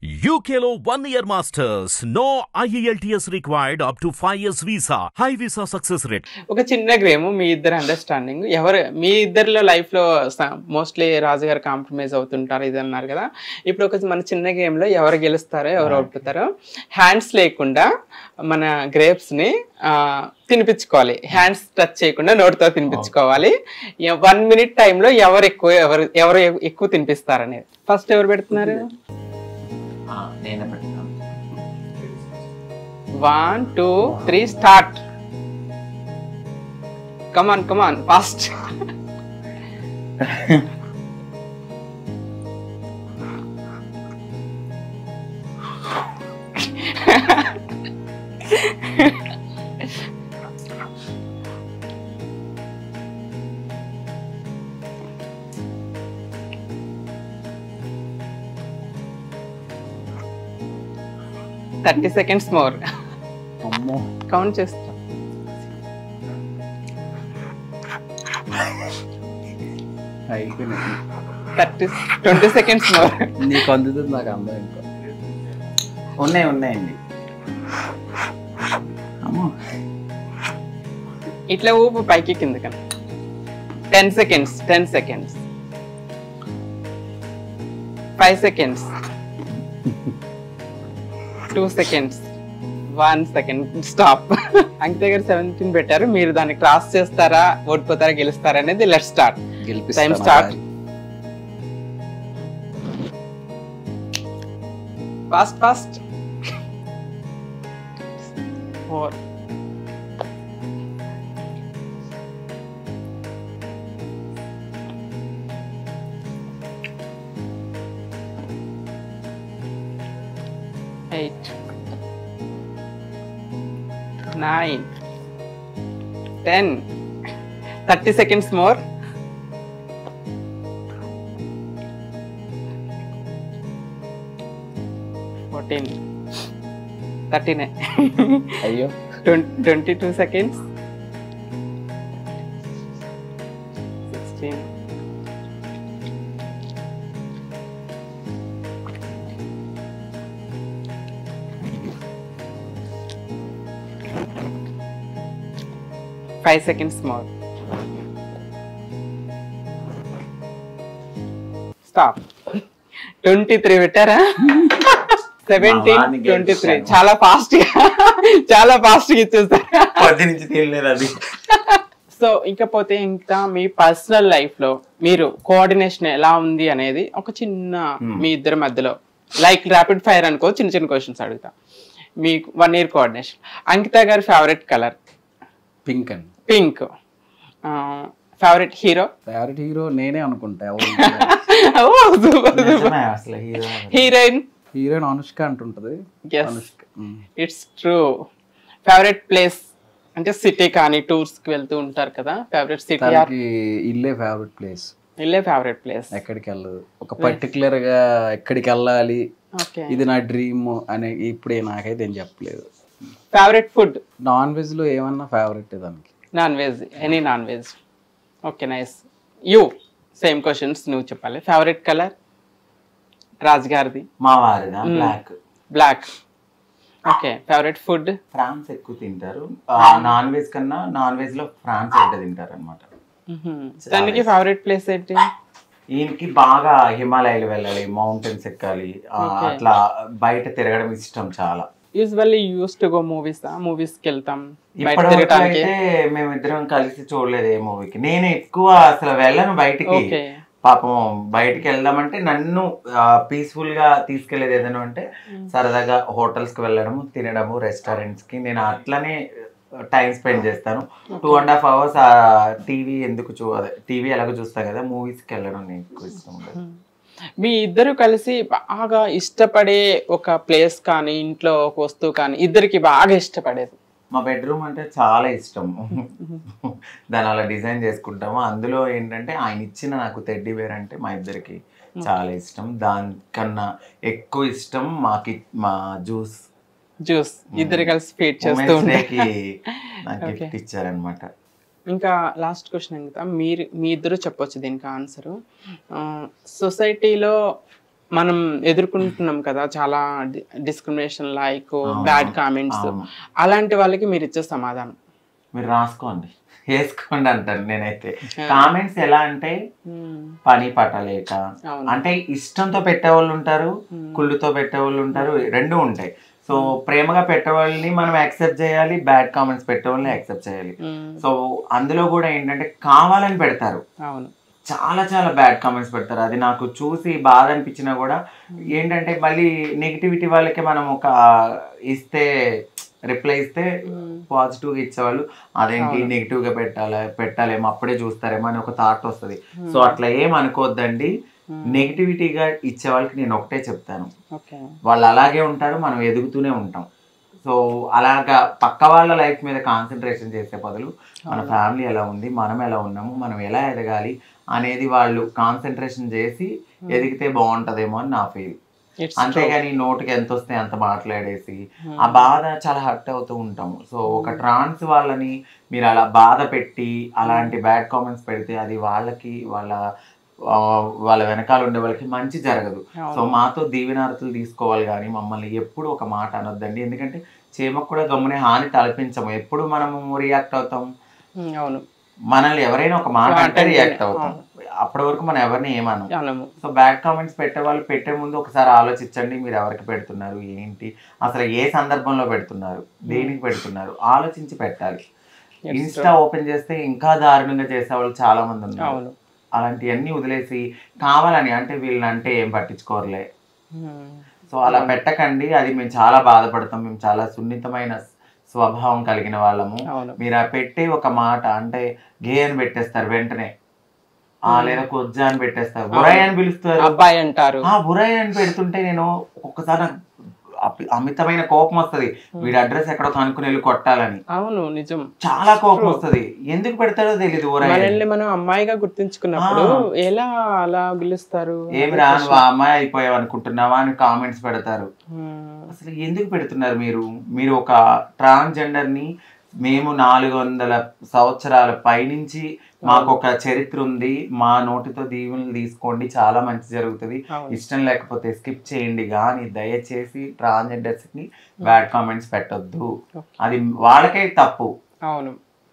UKలో 1 year masters. No IELTS required up to 5 years visa. High visa success rate. ఒక చిన్న game మీ ఇద్దరు understanding ఎవరు మీ ఇద్దరిలో లైఫ్ లో మోస్ట్లీ రాజు గారు కాంప్రమైజ్ అవుతుంటారు ఇది అన్నారు కదా. ఇప్పుడు ఒక మన చిన్న గేమ్ లో ఎవరు గెలుస్తారో ఎవరు ఓడిపోతారో హ్యాండ్స్ లేకుండా మన గ్రేప్స్ ని తినిపించుకోవాలి. హ్యాండ్స్ టచ్ చేయకుండా నోటితో తినిపించుకోవాలి. 1 minute టైంలో ఎవరు ఎక్కువ తినిపిస్తారనేది. ఫస్ట్ ఎవరు పెడుతున్నారు? 1 2 3 start. Come on fast. Thirty seconds more. Count చేస్తా. 20 seconds మోర్. నీకు అందుతుంది నాకు అందరూ ఇంకా ఉన్నాయండి. ఇట్లా ఊపు పైకి కింద కన్నా. 10 seconds 5 seconds 2 seconds 1 second stop. Ankita గారు 17 పెట్టారు. మీరు దాన్ని క్రాస్ చేస్తారా, ఓడిపోతారా, గెలుస్తారా అనేది let's start. Time start. Fast 4 8 9 10 30 seconds more. 14 39 అయ్యో 22 seconds 16 5 seconds more. Stop. 23 పెట్టారా? 17 23 చాలా ఫాస్ట్ గా ఇచ్చేస్తారు. 10 నుంచి తెలియలేదు అది. సో ఇకపోతే ఇంకా మీ పర్సనల్ లైఫ్ లో మీరు కోఆర్డినేషన్ ఎలా ఉంది అనేది ఒక చిన్న మీ ఇద్దరి మధ్యలో లైక్ ర్యాపిడ్ ఫైర్ అనుకో, చిన్న క్వశ్చన్స్ అడుగుతా. మీకు 1 year కోఆర్డినేషన్. అంకిత గారి ఫేవరెట్ కలర్ పింక్ అండి. పింక్. ఫేవరెట్ హీరో నేనే అనుకుంటా. హీరోయిన్ అనుష్క అంటుంటది. It's true. ఫేవరెట్ ప్లేస్ అంటే సిటీ కానీ టూర్స్ కి వెళ్తూ ఉంటారు కదా, ఫేవరెట్ సిటీ? ఇల్లే ఫేవరెట్ ప్లేస్. ఎక్కడికి వెళ్ళదు, ఒక పర్టికులర్ గా ఎక్కడికి వెళ్ళాలి ఇది నా డ్రీమ్ అని ఇప్పుడే నాకైతే ఏం చెప్పలేదు. Favourite food? నాన్ వెజ్ లో ఏమన్నా ఫేవరెట్ దానికి? Non veg, any non veg. Okay, nice. You same questions నువ్వు చెప్పాలి. Favourite colour? రాజ్ గారిది. మా వారిదా black. Okay. Favourite food? Prawns ఎక్కువ తింటారు. నాన్ వెజ్ కన్నా నాన్ వెజ్ లో ఫ్రాన్స్ ఎక్కువ తింటారు అనమాట. దానికి ఫేవరెట్ ప్లేస్ ఏంటి? ఈయనకి బాగా హిమాలయాలు వెళ్ళాలి, మౌంటైన్స్ ఎక్కాలి, అట్లా బయట తిరగడం ఇష్టం చాలా. Usually use to go movies కి వెళ్తాం. ఇప్పటివరకు మేమిద్దరం కలిసి చూడలేదు ఏ మూవీకి. నేను ఎక్కువ అసలు వెళ్ళను బయటికి. పాపం బయటికి వెళ్దామంటే నన్ను పీస్ఫుల్ గా తీసుకెళ్లేది ఏదైనా అంటే సరదాగా హోటల్స్ కి వెళ్ళడము, తినడము, రెస్టారెంట్స్ కి. నేను అట్లనే టైం స్పెండ్ చేస్తాను. 2.5 hours టీవీ ఎందుకు టీవీ ఎలాగో చూస్తా కదా, మూవీస్ కి వెళ్ళడం నేను ఎక్కువ ఇష్టం ఉండదు. మీ ఇద్దరు కలిసి బాగా ఇష్టపడే ఒక ప్లేస్ కానీ ఇంట్లో ఒక వస్తువు కానీ ఇద్దరికి బాగా ఇష్టపడేది? మా బెడ్రూమ్ అంటే చాలా ఇష్టం. దాన్ని అలా డిజైన్ చేసుకుంటాము. అందులో ఏంటంటే ఆయన ఇచ్చిన నాకు టెడ్డీ బేర్ అంటే మా ఇద్దరికి చాలా ఇష్టం. దానికన్నా ఎక్కువ ఇష్టం మా జ్యూస్ ఇద్దరు కలిసి ఫీడ్ చేస్తూ గిఫ్ట్ ఇచ్చారనమాట. ఇంకా లాస్ట్ క్వశ్చన్ అంకిత, మీ ఇద్దరు చెప్పొచ్చు దీనికి ఆన్సరు. సొసైటీలో మనం ఎదుర్కొంటున్నాం కదా చాలా డిస్క్రిమినేషన్, లైక్ బ్యాడ్ కామెంట్స్, అలాంటి వాళ్ళకి మీరు ఇచ్చే సమాధానం? మీరు రాసుకోండి, వేసుకోండి అంటాను నేనైతే. కామెంట్స్ ఎలా అంటే పని పట్టలేక, అంటే ఇష్టంతో పెట్టేవాళ్ళు ఉంటారు, కుళ్ళుతో పెట్టేవాళ్ళు ఉంటారు, రెండు ఉంటాయి. సో ప్రేమగా పెట్టేవాళ్ళని మనం యాక్సెప్ట్ చేయాలి, బ్యాడ్ కామెంట్స్ పెట్టేవాళ్ళని యాక్సెప్ట్ చేయాలి. సో అందులో కూడా ఏంటంటే కావాలని పెడతారు, చాలా చాలా బ్యాడ్ కామెంట్స్ పెడతారు. అది నాకు చూసి బాధ అనిపించినా కూడా ఏంటంటే మళ్ళీ నెగిటివిటీ వాళ్ళకి మనం ఒక ఇస్తే, రిప్లై ఇస్తే పాజిటివ్గా ఇచ్చేవాళ్ళు అదేంటి నెగిటివ్గా పెట్టాలేమో అప్పుడే చూస్తారేమో అని ఒక థాట్ వస్తుంది. సో అట్లా ఏం అనుకోవద్దండి. నెగిటివిటీగా ఇచ్చే వాళ్ళకి నేను ఒకటే చెప్తాను, వాళ్ళు అలాగే ఉంటారు, మనం ఎదుగుతూనే ఉంటాం. సో అలాగా పక్క వాళ్ళ లైఫ్ మీద కాన్సన్ట్రేషన్ చేసే బదులు మన ఫ్యామిలీ ఎలా ఉంది, మనం ఎలా ఉన్నాము, మనం ఎలా ఎదగాలి అనేది వాళ్ళు కాన్సన్ట్రేషన్ చేసి ఎదిగితే బాగుంటుందేమో అని నా ఫీల్. అంతేగాని నోటికి ఎంత వస్తే అంత మాట్లాడేసి ఆ బాధ చాలా హర్ట్ అవుతూ ఉంటాము. సో ఒక ట్రాన్స్ వాళ్ళని మీరు అలా బాధ పెట్టి అలాంటి బ్యాడ్ కామెంట్స్ పెడితే అది వాళ్ళకి వాళ్ళ వెనకాల ఉండే వాళ్ళకి మంచి జరగదు. సో మాతో దీవెనారతులు తీసుకోవాలి కానీ మమ్మల్ని ఎప్పుడు ఒక మాట అనొద్దండి. ఎందుకంటే చీమకు కూడా గమ్మునే హాని తలపించము, ఎప్పుడు మనము రియాక్ట్ అవుతాం. మనల్ని ఎవరైనా ఒక మాట అంటే రియాక్ట్ అవుతాం, అప్పటి వరకు మనం ఎవరిని ఏమనం. సో బ్యాడ్ కామెంట్స్ పెట్టే వాళ్ళు పెట్టే ముందు ఒకసారి ఆలోచించండి, మీరు ఎవరికి పెడుతున్నారు, ఏంటి, అసలు ఏ సందర్భంలో పెడుతున్నారు, దేనికి పెడుతున్నారు, ఆలోచించి పెట్టాలి. ఇన్స్టా ఓపెన్ చేస్తే ఇంకా దారుణంగా చేసే వాళ్ళు చాలా మంది ఉన్నారు. అలాంటివన్నీ వదిలేసి కావాలని అంటే వీళ్ళంటే ఏం పట్టించుకోరలే, సో అలా పెట్టకండి. అది మేము చాలా బాధపడతాం, మేము చాలా సున్నితమైన స్వభావం కలిగిన వాళ్ళము. మీరు ఆ పెట్టే ఒక మాట అంటే గే అని పెట్టేస్తారు వెంటనే, లేదా కొజ్జా అని పెట్టేస్తారు, బురాయి అని పిలుస్తారు, అబ్బాయి అంటారు. బురాయి అని పెడుతుంటే నేను ఒక్కసారి అమితమైన కోపం వస్తుంది, వీడి అడ్రస్ ఎక్కడో కనుక్కుని వెళ్ళి కొట్టాలని. అవును, నిజం, చాలా కోపం వస్తుంది. ఎందుకు పెడతారో తెలియదు. మనల్ని మనం అమ్మాయిగా గుర్తించుకున్నప్పుడు ఎలా అలా పిలుస్తారు, ఏమి రా నువ్వు అమ్మాయి అయిపోయావు అనుకుంటున్నావా అని కామెంట్స్ పెడతారు. అసలు ఎందుకు పెడుతున్నారు మీరు ఒక ట్రాన్స్జెండర్ ని మేము 400 సంవత్సరాల పైనుంచి మాకు ఒక చరిత్ర ఉంది, మా నోటితో దీవెనలు తీసుకోండి, చాలా మంచి జరుగుతుంది, ఇష్టం లేకపోతే స్కిప్ చేయండి, కానీ దయచేసి ట్రాన్స్జెండర్స్ కి బ్యాడ్ కామెంట్స్ పెట్టొద్దు. అది వాళ్ళకే తప్పు. అవును,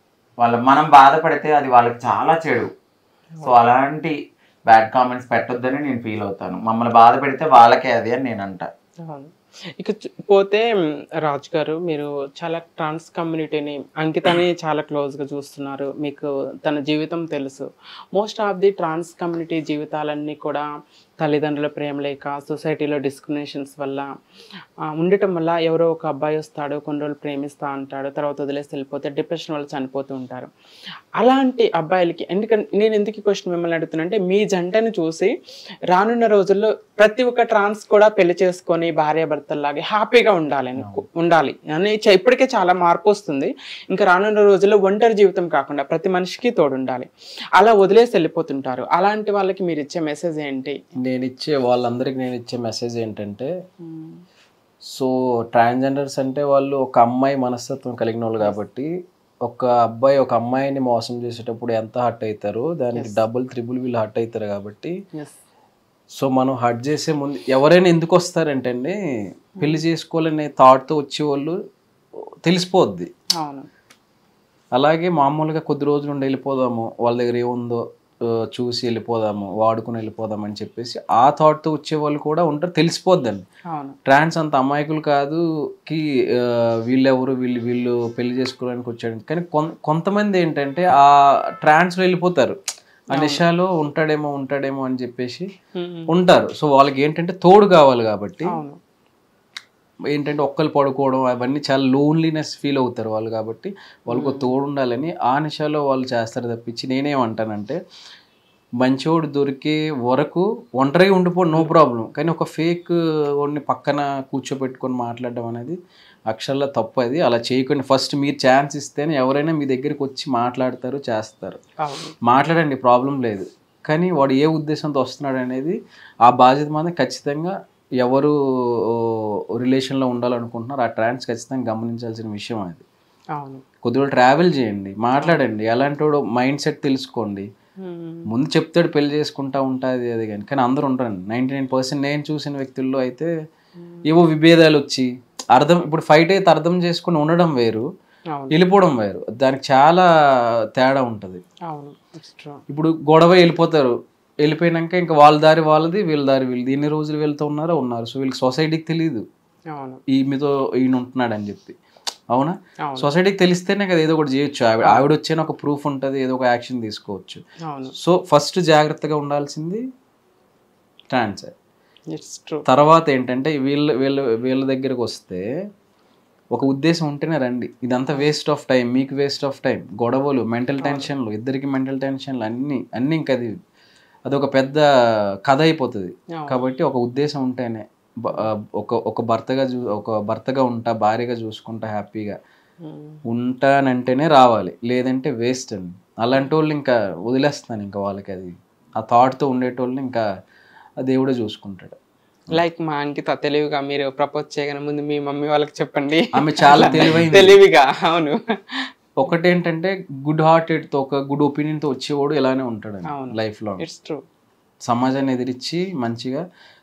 మనం బాధపడితే అది వాళ్ళకి చాలా చెడు. సో అలాంటి బ్యాడ్ కామెంట్స్ పెట్టొద్దని నేను ఫీల్ అవుతాను. మమ్మల్ని బాధ పెడితే వాళ్ళకే అది అని నేను అంటా. ఇక పోతే రాజు గారు, మీరు చాలా ట్రాన్స్ కమ్యూనిటీని, అంకితని చాలా క్లోజ్గా చూస్తున్నారు, మీకు తన జీవితం తెలుసు. Most of the trans community జీవితాలన్నీ కూడా తల్లిదండ్రుల ప్రేమ లేక, సొసైటీలో డిస్క్రిమినేషన్స్ వల్ల ఉండటం వల్ల ఎవరో ఒక అబ్బాయి వస్తాడు, కొన్ని రోజులు ప్రేమిస్తా అంటాడు, తర్వాత వదిలేసి వెళ్ళిపోతే డిప్రెషన్ వల్ల చనిపోతూ ఉంటారు. అలాంటి అబ్బాయిలకి నేను ఎందుకు ఈ క్వశ్చన్ మిమ్మల్ని అడుగుతున్నా అంటే, మీ జంటను చూసి రానున్న రోజుల్లో ప్రతి ఒక్క ట్రాన్స్ కూడా పెళ్లి చేసుకొని భార్యాభర్తల్లాగే హ్యాపీగా ఉండాలి అని ఇప్పటికే చాలా మార్పు వస్తుంది. ఇంకా రానున్న రోజుల్లో ఒంటరి జీవితం కాకుండా ప్రతి మనిషికి తోడుండాలి. అలా వదిలేసి వెళ్ళిపోతుంటారు. అలాంటి వాళ్ళకి మీరు ఇచ్చే మెసేజ్ ఏంటి? వాళ్ళందరికి నేను ఇచ్చే మెసేజ్ ఏంటంటే, సో ట్రాన్స్జెండర్స్ అంటే వాళ్ళు ఒక అమ్మాయి మనస్తత్వం కలిగిన వాళ్ళు కాబట్టి, ఒక అబ్బాయి ఒక అమ్మాయిని మోసం చేసేటప్పుడు ఎంత హర్ట్ అవుతారో దానికి డబుల్ త్రిబుల్ వీళ్ళు హర్ట్ అవుతారు. కాబట్టి సో మనం హర్ట్ చేసే ముందు ఎవరైనా ఎందుకు వస్తారంటే అండి, పెళ్లి చేసుకోవాలనే థాట్తో వచ్చేవాళ్ళు తెలిసిపోద్ది. అలాగే మామూలుగా కొద్ది రోజులు ఉండి వెళ్ళిపోదాము, వాళ్ళ దగ్గర ఏముందో చూసి వెళ్ళిపోదాము, వాడుకుని వెళ్ళిపోదాం అని చెప్పేసి ఆ థాట్తో వచ్చేవాళ్ళు కూడా ఉంటారు, తెలిసిపోద్దండి. ట్రాన్స్ అంత అమాయకులు కాదు కి వీళ్ళెవరు వీళ్ళు పెళ్లి చేసుకోవడానికి వచ్చాడు. కానీ కొంతమంది ఏంటంటే ఆ ట్రాన్స్లో వెళ్ళిపోతారు, ఆ నిషాలో ఉంటాడేమో అని చెప్పేసి ఉంటారు. సో వాళ్ళకి ఏంటంటే తోడు కావాలి కాబట్టి ఏంటంటే ఒక్కరు పడుకోవడం అవన్నీ చాలా లోన్లీనెస్ ఫీల్ అవుతారు వాళ్ళు. కాబట్టి వాళ్ళకు తోడు ఉండాలని ఆ నిషాలో వాళ్ళు చేస్తారు తప్పించి, నేనేమంటానంటే మంచోడు దొరికే వరకు ఒంటరిగా ఉండిపోవడం నో ప్రాబ్లం, కానీ ఒక ఫేక్ వాడిని పక్కన కూర్చోబెట్టుకొని మాట్లాడడం అనేది అక్షరాల తప్పు. అది అలా చేయకుండా ఫస్ట్ మీరు ఛాన్స్ ఇస్తేనే ఎవరైనా మీ దగ్గరికి వచ్చి మాట్లాడతారు, చేస్తారు. మాట్లాడండి, ప్రాబ్లం లేదు. కానీ వాడు ఏ ఉద్దేశంతో వస్తున్నాడు అనేది ఆ బాధ్యత మాత్రం ఖచ్చితంగా ఎవరు రిలేషన్లో ఉండాలనుకుంటున్నారు ఆ ట్రాన్స్ ఖచ్చితంగా గమనించాల్సిన విషయం అది. కొద్దిగా ట్రావెల్ చేయండి, మాట్లాడండి, ఎలాంటి మైండ్ సెట్ తెలుసుకోండి. ముందు చెప్తాడు పెళ్లి చేసుకుంటా ఉంటుంది అది కానీ అందరూ ఉంటారండి. 99% నేను చూసిన వ్యక్తుల్లో అయితే ఏవో విభేదాలు వచ్చి ఇప్పుడు ఫైట్ అయితే అర్థం చేసుకుని ఉండడం వేరు, వెళ్ళిపోవడం వేరు, దానికి చాలా తేడా ఉంటుంది. ఇప్పుడు గొడవ వెళ్ళిపోతారు, వెళ్ళిపోయినాక ఇంకా వాళ్ళ దారి వాళ్ళది, వీళ్ళ దారి వీళ్ళది. ఎన్ని రోజులు వెళ్తూ ఉన్నారు. సో వీళ్ళకి సొసైటీకి తెలియదు మీతో ఈయన ఉంటున్నాడు అని చెప్పి. అవునా? సొసైటీకి తెలిస్తేనే కదా ఏదో ఒకటి చేయొచ్చు. ఆవిడ వచ్చేనా ఒక ప్రూఫ్ ఉంటుంది, ఏదో ఒక యాక్షన్ తీసుకోవచ్చు. సో ఫస్ట్ జాగ్రత్తగా ఉండాల్సింది ట్రాన్స్. తర్వాత ఏంటంటే వీళ్ళ దగ్గరకు వస్తే ఒక ఉద్దేశం ఉంటేనే రండి. ఇదంతా వేస్ట్ ఆఫ్ టైం, మీకు వేస్ట్ ఆఫ్ టైం. గొడవలు, మెంటల్ టెన్షన్లు, ఇద్దరికి మెంటల్ టెన్షన్లు అన్నీ ఇంకా అదొక పెద్ద కథ అయిపోతుంది. కాబట్టి ఒక ఉద్దేశం ఉంటేనే ఒక భర్తగా ఉంటా, భార్యగా చూసుకుంటా, హ్యాపీగా ఉంటానంటేనే రావాలి, లేదంటే వేస్ట్ అండి. అలాంటి వాళ్ళు ఇంకా వదిలేస్తాను, ఇంకా వాళ్ళకి అది ఆ థాట్తో ఉండేటోళ్ళని ఇంకా దేవుడే చూసుకుంటాడు. లైక్ మా అంకిత తెలివిగా మీరు ప్రపోజ్ చేయగానే ముందు మీ మమ్మీ వాళ్ళకి చెప్పండి. ఆమె చాలా తెలివిగా. అవును. ఒకటేంటంటే గుడ్ హార్టెడ్తో, ఒక గుడ్ ఒపీనియన్తో వచ్చేవాడు ఇలానే ఉంటాడు లైఫ్లో. It's true. సమాజాన్ని ఎదిరించి మంచిగా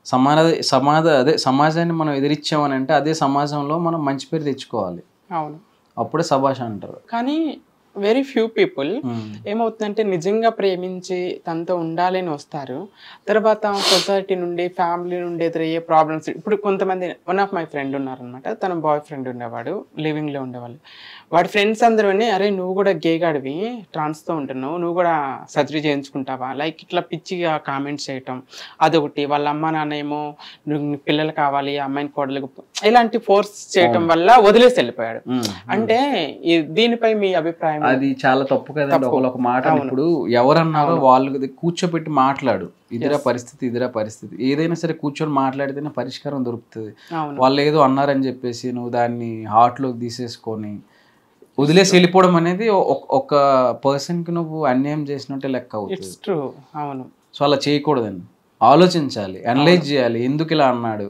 సమాజాన్ని మనం ఎదిరించామని అంటే అదే సమాజంలో మనం మంచి పేరు తెచ్చుకోవాలి. అవును. అప్పుడే సభాష అంటారు. కానీ వెరీ ఫ్యూ పీపుల్ ఏమవుతుందంటే నిజంగా ప్రేమించి తనతో ఉండాలని వస్తారు, తర్వాత సొసైటీ నుండి, ఫ్యామిలీ నుండి ఎదురయ్యే ప్రాబ్లమ్స్. ఇప్పుడు కొంతమంది, వన్ ఆఫ్ మై ఫ్రెండ్ ఉన్నారనమాట, తన బాయ్ ఫ్రెండ్ ఉండేవాడు, లివింగ్లో ఉండేవాళ్ళు. వాడి ఫ్రెండ్స్ అందరూ అరే నువ్వు కూడా గేగాడివి, ట్రాన్స్తో ఉంటున్నావు, నువ్వు కూడా సర్జరీ చేయించుకుంటావా, లైక్ ఇట్లా పిచ్చిగా కామెంట్స్ చేయటం. అదొకటి. వాళ్ళ అమ్మ నాన్న ఏమో నువ్వు పిల్లలు కావాలి, అమ్మాయిని కోడలకు, ఇలాంటి ఫోర్స్ చేయటం వల్ల వదిలేసి వెళ్ళిపోయాడు. అంటే దీనిపై మీ అభిప్రాయం? అది చాలా తప్పు కదండి. ఒక మాట ఇప్పుడు ఎవరన్నారో వాళ్ళు కూర్చోబెట్టి మాట్లాడు, ఇదిరా పరిస్థితి, ఏదైనా సరే కూర్చొని మాట్లాడితేనే పరిష్కారం దొరుకుతుంది. వాళ్ళు ఏదో అన్నారని చెప్పేసి నువ్వు దాన్ని హార్ట్లోకి తీసేసుకొని వదిలేసి వెళ్ళిపోవడం అనేది ఒక పర్సన్కి నువ్వు అన్యాయం చేసినట్టే లెక్క అవుతుంది. అవును. సో అలా చేయకూడదండి. ఆలోచించాలి, అనలైజ్ చేయాలి, ఎందుకు ఇలా అన్నాడు.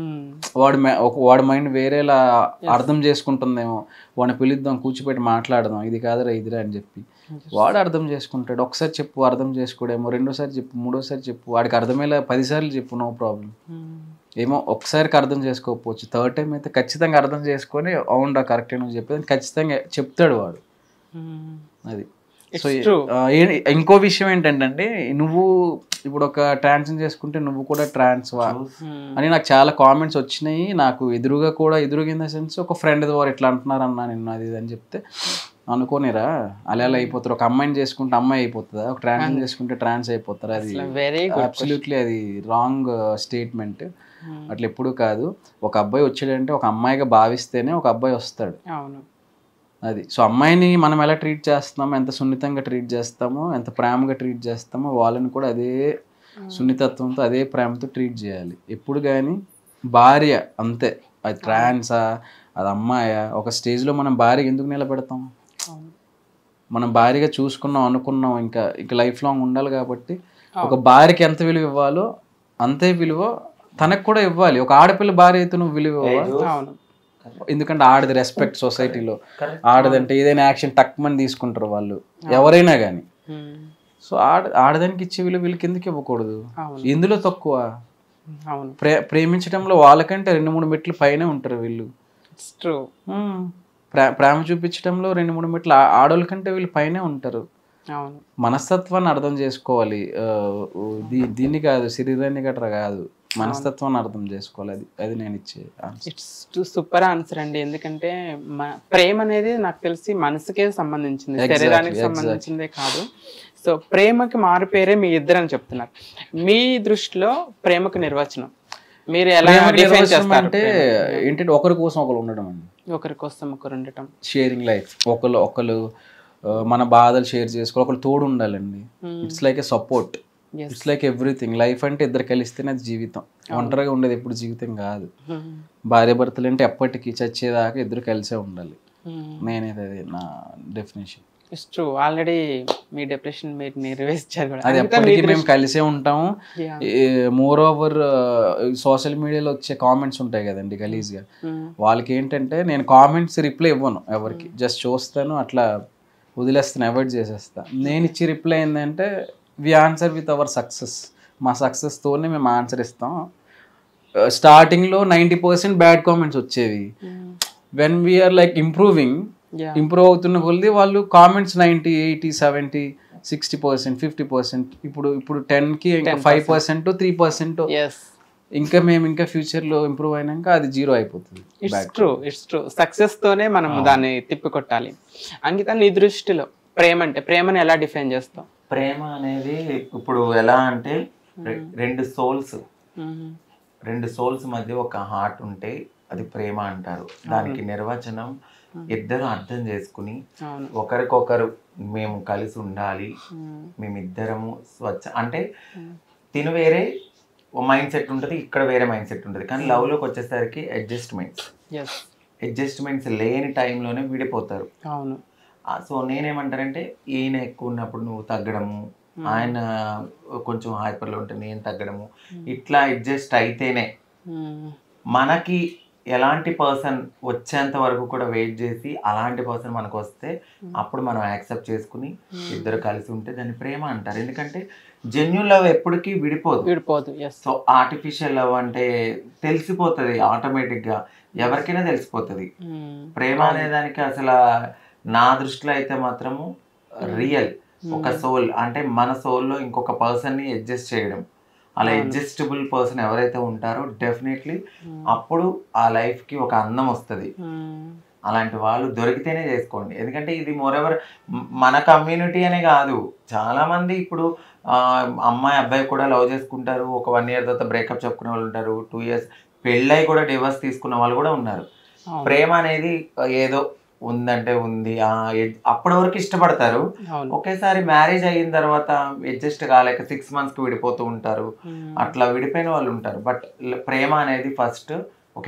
వాడి మైండ్ వేరేలా అర్థం చేసుకుంటుందేమో, వాడిని పిలుద్దాం, కూర్చోపెట్టి మాట్లాడదాం, ఇది కాదురా ఇదిరా అని చెప్పి వాడు అర్థం చేసుకుంటాడు. ఒకసారి చెప్పు, అర్థం చేసుకోడేమో, రెండోసారి చెప్పు, మూడోసారి చెప్పు, వాడికి అర్థమయ్యేలా 10 సార్లు చెప్పు, నో ప్రాబ్లం. ఏమో ఒకసారికి అర్థం చేసుకోకపోవచ్చు, థర్డ్ టైం అయితే ఖచ్చితంగా అర్థం చేసుకొని అవునా కరెక్ట్ నువ్వు చెప్పేది ఖచ్చితంగా చెప్తాడు వాడు. అది. సో ఇంకో విషయం ఏంటంటే నువ్వు ఇప్పుడు ఒక ట్రాన్స్ని చేసుకుంటే నువ్వు కూడా ట్రాన్స్వా అని నాకు చాలా కామెంట్స్ వచ్చినాయి. నాకు ఎదురుగిన సెన్స్ ఒక ఫ్రెండ్ ద్వారా ఇట్లా అంటున్నారన్నా నిన్ను అది అని చెప్తే అనుకోనిరా అలా అయిపోతారు. ఒక అమ్మాయిని చేసుకుంటే అమ్మాయి అయిపోతుందా, ఒక ట్రాన్స్ చేసుకుంటే ట్రాన్స్ అయిపోతారా? అది అబ్సల్యూట్లీ అది రాంగ్ స్టేట్మెంట్. అట్లా ఎప్పుడు కాదు. ఒక అబ్బాయి వచ్చాడంటే ఒక అమ్మాయిగా భావిస్తేనే ఒక అబ్బాయి వస్తాడు. అది. సో అమ్మాయిని మనం ఎలా ట్రీట్ చేస్తామో, ఎంత సున్నితంగా ట్రీట్ చేస్తామో, ఎంత ప్రేమగా ట్రీట్ చేస్తామో వాళ్ళని కూడా అదే సున్నితత్వంతో, అదే ప్రేమతో ట్రీట్ చేయాలి ఎప్పుడు. కానీ భార్య అంతే, అది ట్రాన్సా, అది అమ్మాయా, ఒక స్టేజ్లో మనం భార్య ఎందుకు నిలబెడతాం? మనం భార్యగా చూసుకున్నాం అనుకున్నాం, ఇంకా లైఫ్ లాంగ్ ఉండాలి. కాబట్టి ఒక భార్యకి ఎంత విలువ ఇవ్వాలో అంతే విలువ తనకు కూడా ఇవ్వాలి. ఒక ఆడపిల్ల భార్య అయితే నువ్వు విలువ ఇవ్వాలి. ఎందుకంటే ఆడది రెస్పెక్ట్ సొసైటీలో. ఆడదంటే ఏదైనా యాక్షన్ టక్మని తీసుకుంటారు వాళ్ళు, ఎవరైనా కానీ. సో ఆడదానికి ఇచ్చే విలువ వీళ్ళకి ఎందుకు ఇవ్వకూడదు? ఎందులో తక్కువ? ప్రేమించడంలో వాళ్ళకంటే 2-3 మెట్లు పైనే ఉంటారు వీళ్ళు. ప్రేమ చూపించడంలో 2-3 మెట్లు ఆడోళ్ళ కంటే వీళ్ళు పైనే ఉంటారు. మనస్తత్వాన్ని అర్థం చేసుకోవాలి. దీన్ని కాదు, శరీరాన్ని గట్రా కాదు, మనస్తత్వాన్ని అర్థం చేసుకోవాలి. అది నేను ఇచ్చే ఇట్స్ సూపర్ ఆన్సర్ అండి. ఎందుకంటే ప్రేమ అనేది నాకు తెలిసి మనసుకే సంబంధించింది, శరీరానికి సంబంధించిందే కాదు. సో ప్రేమకి మారు పేరే మీ ఇద్దరు అని చెప్తున్నారు. మీ దృష్టిలో ప్రేమకు నిర్వచనం మీరు ఎలా డిఫైన్ చేస్తారు? అంటే ఏంటంటే ఒకరి కోసం ఒకరు ఉండడం అండి. ఒకరి కోసం ఒకరు ఉండటం, షేరింగ్ లైఫ్. ఒకరు మన బాధలు షేర్ చేసుకోవాలి, ఒకరు తోడు ఉండాలండి. It's like a support, it's like everything. Life అంటే ఇద్దరు కలిస్తేనే అది జీవితం. ఒంటరిగా ఉండేది ఎప్పుడు జీవితం కాదు. భార్య భర్తలు అంటే ఎప్పటికీ చచ్చేదాకా ఇద్దరు కలిసే ఉండాలి. నేనేది అది నా డెఫినేషన్. It's true. ఆల్రెడీ మీ డెప్రెషన్ మీరు నెరవేర్చారు. అది ఎప్పటికీ మేము కలిసే ఉంటాము. మోర్ ఓవర్ సోషల్ మీడియాలో వచ్చే కామెంట్స్ ఉంటాయి కదండి గలీజ్గా, వాళ్ళకి ఏంటంటే నేను కామెంట్స్ రిప్లై ఇవ్వను ఎవరికి, జస్ట్ చూస్తాను, అట్లా వదిలేస్తాను, అవాయిడ్ చేసేస్తా. నేను ఇచ్చి రిప్లై ఏంటంటే we answer with our success. మా సక్సెస్తోనే మేము ఆన్సర్ ఇస్తాం. స్టార్టింగ్లో 90% బ్యాడ్ కామెంట్స్ వచ్చేవి. వెన్ వీఆర్ లైక్ ఇంప్రూవ్ అవుతున్న కొద్ది వాళ్ళు కామెంట్స్ 90, 80, 70, 60%, 50%. ఇప్పుడు 10కి ఇంకా 5%, 3%. ఇంకా మేము ఇంకా ఫ్యూచర్లో ఇంప్రూవ్ అయినాక అది 0 అయిపోతుంది. It's true. సక్సెస్తోనే మనం దాన్ని తిప్పికొట్టాలి. అంకిత, నీ దృష్టిలో ప్రేమ అంటే, ప్రేమని ఎలా డిఫైన్ చేస్తావు? ప్రేమ అనేది ఇప్పుడు ఎలా అంటే రెండు సోల్స్ మధ్య ఒక హార్ట్ ఉంటే అది ప్రేమ అంటారు. దానికి నిర్వచనం ఇద్దరు అర్థం చేసుకుని ఒకరికొకరు మేము కలిసి ఉండాలి, మేమిద్దరము అంటే తిను వేరే మైండ్ సెట్ ఉంటుంది, ఇక్కడ వేరే మైండ్ సెట్ ఉంటుంది. కానీ లవ్లోకి వచ్చేసరికి అడ్జస్ట్మెంట్స్ లేని టైంలోనే విడిపోతారు. సో నేనేమంటానంటే ఈయన ఎక్కువ ఉన్నప్పుడు నువ్వు తగ్గడము, ఆయన కొంచెం హైపర్లో ఉంటే నేను తగ్గడము, ఇట్లా అడ్జస్ట్ అయితేనే మనకి ఎలాంటి పర్సన్ వచ్చేంత వరకు కూడా వెయిట్ చేసి అలాంటి పర్సన్ మనకు వస్తే అప్పుడు మనం యాక్సెప్ట్ చేసుకుని ఇద్దరు కలిసి ఉంటే దాన్ని ప్రేమ అంటారు. ఎందుకంటే జెన్యూన్ లవ్ ఎప్పటికీ విడిపోదు. సో ఆర్టిఫిషియల్ లవ్ అంటే తెలిసిపోతుంది ఆటోమేటిక్గా, ఎవరికైనా తెలిసిపోతుంది. ప్రేమ అనే దానికి అసలు నా దృష్టిలో అయితే మాత్రము రియల్ ఒక సోల్, అంటే మన సోల్లో ఇంకొక పర్సన్ని అడ్జస్ట్ చేయడం, అలా అడ్జస్టబుల్ పర్సన్ ఎవరైతే ఉంటారో డెఫినెట్లీ అప్పుడు ఆ లైఫ్కి ఒక అందం వస్తుంది. అలాంటి వాళ్ళు దొరికితేనే చేసుకోండి. ఎందుకంటే ఇది మోరెవర్ మన కమ్యూనిటీ అనే కాదు, చాలామంది ఇప్పుడు అమ్మాయి అబ్బాయి కూడా లవ్ చేసుకుంటారు, ఒక 1 year తర్వాత బ్రేకప్ చెప్పుకునే వాళ్ళు ఉంటారు, 2 years పెళ్ళై కూడా డివోర్స్ తీసుకున్న వాళ్ళు కూడా ఉన్నారు. ప్రేమ అనేది ఏదో ఉందంటే ఉంది, అప్పటి వరకు ఇష్టపడతారు, ఒకేసారి మ్యారేజ్ అయిన తర్వాత అడ్జస్ట్ కాలేక 6 monthsకి విడిపోతూ ఉంటారు. అట్లా విడిపోయిన వాళ్ళు ఉంటారు. బట్ ప్రేమ అనేది ఫస్ట్ ఒక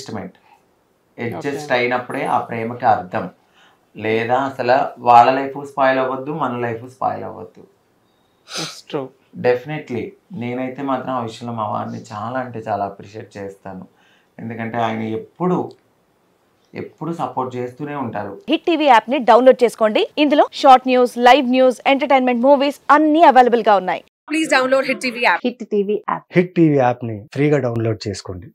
అడ్జస్ట్ అయినప్పుడే ఆ ప్రేమకి అర్థం. లేదా అసలు వాళ్ళ లైఫ్ స్పాయిల్ అవ్వద్దు, మన లైఫ్ స్పాయిల్ అవ్వద్దు. డెఫినెట్లీ నేనైతే మాత్రం ఆ విషయంలో మా వారిని చాలా అంటే చాలా అప్రిషియేట్ చేస్తాను. ఎందుకంటే ఆయన ఎప్పుడు సపోర్ట్ చేస్తూనే ఉంటారు. హిట్ టీవీ యాప్ ని డౌన్లోడ్ చేసుకోండి. ఇందులో short news, live news, entertainment movies అన్ని అవైలబుల్ గా ఉన్నాయి. Please download hit TV app. Hit TV app ని ఫ్రీగా డౌన్లోడ్ చేసుకోండి.